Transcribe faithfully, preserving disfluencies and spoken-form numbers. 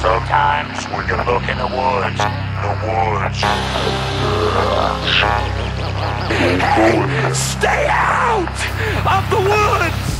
Sometimes when you look in the woods, the woods. Stay out of the woods!